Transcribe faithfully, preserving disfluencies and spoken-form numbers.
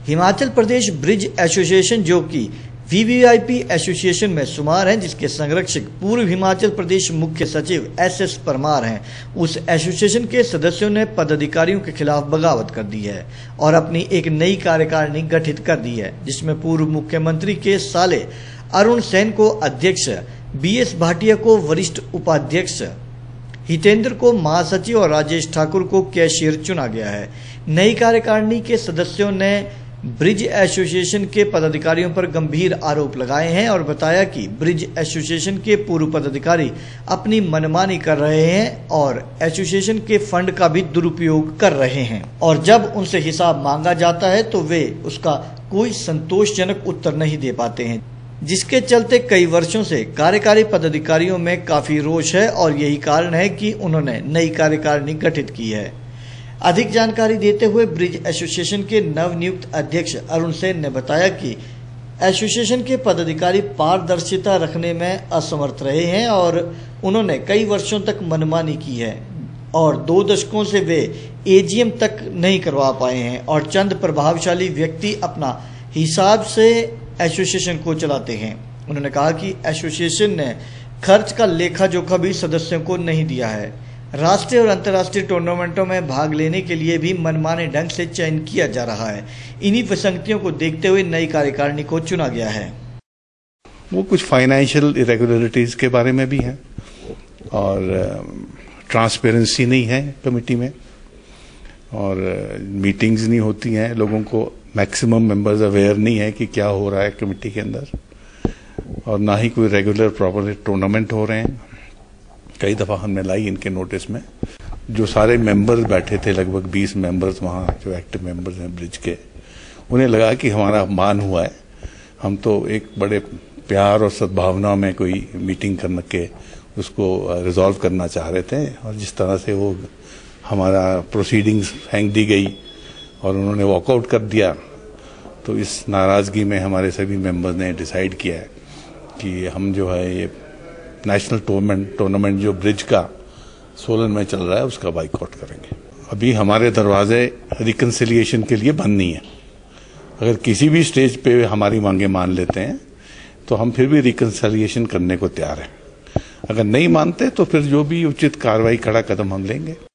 Himachal Pradesh bridge association, जो कि VVIP association में शुमार है, जिसके संरक्षक पूर्व हिमाचल प्रदेश मुख्य सचिव एस एस परमार हैं, उस एसोसिएशन के सदस्यों ने पदाधिकारियों के खिलाफ बगावत कर दी है और अपनी एक नई कार्यकारिणी गठित कर दी है, जिसमें पूर्व मुख्यमंत्री के साले अरुण सेन को अध्यक्ष, बी एस भाटिया को वरिष्ठ उपाध्यक्ष, हितेंद्र को महासचिव और राजेश ठाकुर को कैशियर चुना गया है। नई कार्यकारिणी के सदस्यों ने ब्रिज एसोसिएशन के पदाधिकारियों पर गंभीर आरोप लगाए हैं और बताया कि ब्रिज एसोसिएशन के पूर्व पदाधिकारी अपनी मनमानी कर रहे हैं और एसोसिएशन के फंड का भी दुरुपयोग कर रहे हैं और जब उनसे हिसाब मांगा जाता है तो वे उसका कोई संतोषजनक उत्तर नहीं दे पाते हैं, जिसके चलते कई वर्षों से कार्यकारी पदाधिकारियों में काफी रोष है और यही कारण है कि उन्होंने नई कार्यकारिणी गठित की है। अधिक जानकारी देते हुए ब्रिज एसोसिएशन के नवनियुक्त अध्यक्ष अरुण सेन ने बताया कि एसोसिएशन के पदाधिकारी पारदर्शिता रखने में असमर्थ रहे हैं और उन्होंने कई वर्षों तक मनमानी की है और दो दशकों से वे एजीएम तक नहीं करवा पाए हैं और चंद प्रभावशाली व्यक्ति अपना हिसाब से एसोसिएशन को चलाते हैं। उन्होंने कहा कि एसोसिएशन ने खर्च का लेखा जोखा भी सदस्यों को नहीं दिया है। राष्ट्रीय और अंतर्राष्ट्रीय टूर्नामेंटों में भाग लेने के लिए भी मनमाने ढंग से चयन किया जा रहा है। इन्हीं विसंगतियों को देखते हुए नई कार्यकारिणी को चुना गया है। वो कुछ फाइनेंशियल इरेगुलरिटीज के बारे में भी है और ट्रांसपेरेंसी नहीं है कमेटी में और मीटिंग्स नहीं होती हैं, लोगों को मैक्सिमम मेंबर्स अवेयर नहीं है कि क्या हो रहा है कमेटी के अंदर और ना ही कोई रेगुलर प्रॉपर टूर्नामेंट हो रहे हैं। कई दफा हमने लाई इनके नोटिस में, जो सारे मेंबर्स बैठे थे, लगभग बीस मेंबर्स वहाँ जो एक्टिव मेंबर्स हैं ब्रिज के, उन्हें लगा कि हमारा अपमान हुआ है। हम तो एक बड़े प्यार और सद्भावना में कोई मीटिंग करने के उसको रिजॉल्व करना चाह रहे थे और जिस तरह से वो हमारा प्रोसीडिंग्स फेंक दी गई और उन्होंने वॉकआउट कर दिया, तो इस नाराजगी में हमारे सभी मेंबर्स ने डिसाइड किया है कि हम जो है ये नेशनल टूर्नामेंट टूर्नामेंट जो ब्रिज का सोलन में चल रहा है उसका बाइकआउट करेंगे। अभी हमारे दरवाजे रिकन्सिलिएशन के लिए बंद नहीं है। अगर किसी भी स्टेज पे हमारी मांगे मान लेते हैं तो हम फिर भी रिकन्सिलिएशन करने को तैयार हैं। अगर नहीं मानते तो फिर जो भी उचित कार्रवाई, कड़ा कदम हम लेंगे।